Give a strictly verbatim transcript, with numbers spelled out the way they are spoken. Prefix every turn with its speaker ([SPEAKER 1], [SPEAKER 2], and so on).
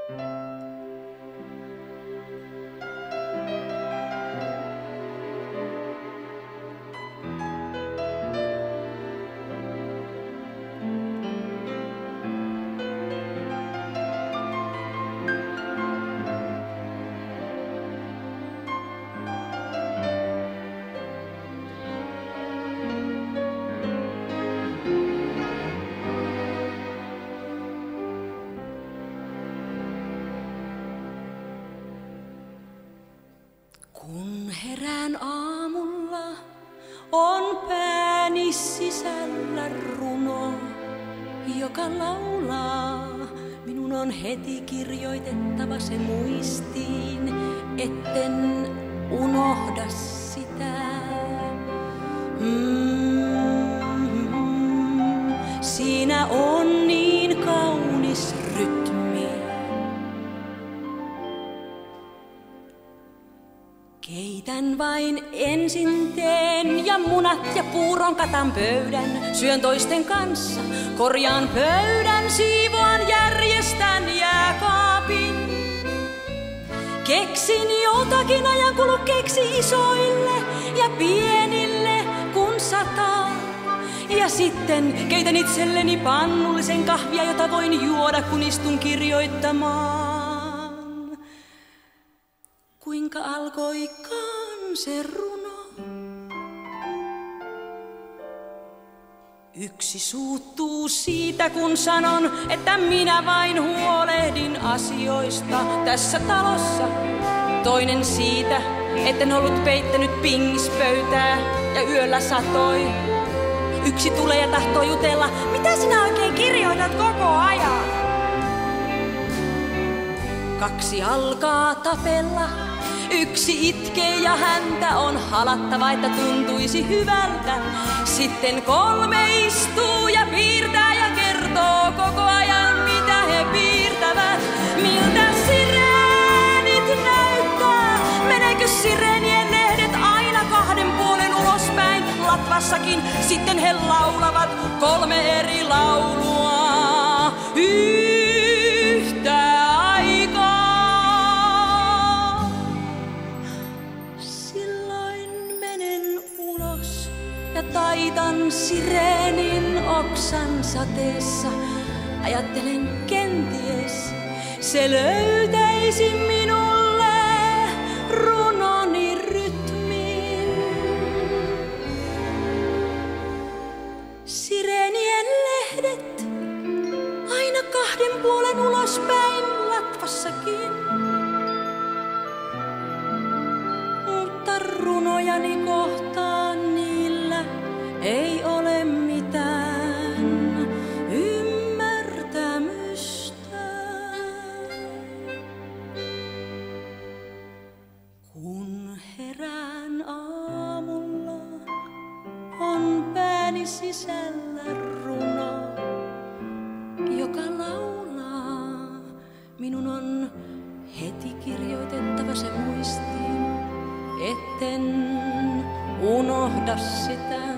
[SPEAKER 1] Kun herään aamulla, on pääni sisällä runo, joka laulaa. Minun on heti kirjoitettava se muistiin, etten unohda sitä. Mm-hmm. Siinä on niin kaunis rytmi. Keitän vain ensin teen ja munat ja puuron katan pöydän. Syön toisten kanssa, korjaan pöydän, siivoan, järjestän jääkaapin. Keksin jotakin ajankulu, keksi isoille ja pienille kun sataa. Ja sitten keitän itselleni pannullisen kahvia, jota voin juoda kun istun kirjoittamaan. Kuinka alkoikaan se runo? Yksi suuttuu siitä, kun sanon, että minä vain huolehdin asioista tässä talossa. Toinen siitä, etten ollut peittänyt pingispöytää ja yöllä satoi. Yksi tulee ja tahtoo jutella, mitä sinä oikein kirjoitat koko ajan? Kaksi alkaa tapella. Yksi itkee ja häntä on halattava, että tuntuisi hyvältä. Sitten kolme istuu ja piirtää ja kertoo koko ajan, mitä he piirtävät. Miltä sireenit näyttää? Meneekö sireenien lehdet aina kahden puolen ulospäin? Latvassakin sitten he laulavat kolme eri laulua yhtä aikaa. Ja taitan sireenin oksan sateessa. Ajattelen kenties, se löytäisi minulle runoni rytmin. Sireenien lehdet aina kahden puolen ulospäin Latvassakin. Mutta runojani kohtaan niillä ei ole mitään ymmärtämystä. Kun herään aamulla, on pääni sisällä runo, joka laulaa. Minun on heti kirjoitettava se muistiin, etten unohda sitä.